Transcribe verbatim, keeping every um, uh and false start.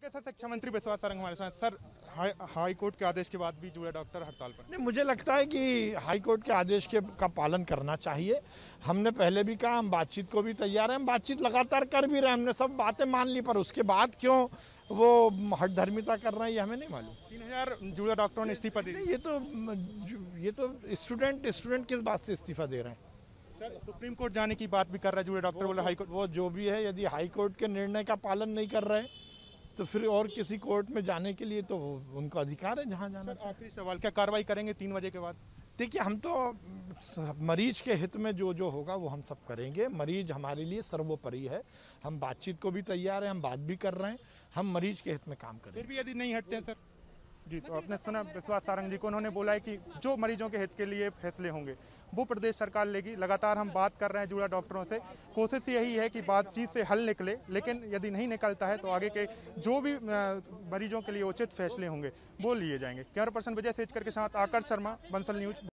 के साथ शिक्षा मंत्री विश्वास सारंग हमारे साथ। सर, हाई हाई कोर्ट के आदेश के बाद भी जुड़े डॉक्टर हड़ताल पर। नहीं, मुझे लगता है कि हाई कोर्ट के आदेश के का पालन करना चाहिए। हमने पहले भी कहा हम बातचीत को भी तैयार हैं, हम बातचीत लगातार कर भी रहे हैं, हमने सब बातें मान ली, पर उसके बाद क्यों वो हठधर्मिता कर रहे हैं ये हमें नहीं मालूम। तीन हजार जुड़े डॉक्टरों ने इस्तीफा दे दिया। ये तो ये तो स्टूडेंट स्टूडेंट किस बात से इस्तीफा दे रहे हैं? सर, सुप्रीम कोर्ट जाने की बात भी कर रहा है जुड़े डॉक्टर, बोले हाई कोर्ट। वो जो भी है, यदि हाई कोर्ट के निर्णय का पालन नहीं कर रहे तो फिर और किसी कोर्ट में जाने के लिए तो उनका अधिकार है जहां जाना। आखिरी सवाल, क्या कार्रवाई करेंगे तीन बजे के बाद? देखिए, हम तो मरीज के हित में जो जो होगा वो हम सब करेंगे। मरीज हमारे लिए सर्वोपरि है। हम बातचीत को भी तैयार हैं, हम बात भी कर रहे हैं, हम मरीज के हित में काम करेंगे। फिर भी यदि नहीं हटते हैं सर? जी, तो आपने सुना विश्वास सारंग जी को, उन्होंने बोला है कि जो मरीजों के हित के लिए फैसले होंगे वो प्रदेश सरकार लेगी। लगातार हम बात कर रहे हैं जुड़ा डॉक्टरों से, कोशिश यही है कि बातचीत से हल निकले, लेकिन यदि नहीं निकलता है तो आगे के जो भी मरीजों के लिए उचित फैसले होंगे वो लिए जाएंगे। कैमरा पर्सन विजय सेजकर के साथ आकर शर्मा, बंसल न्यूज।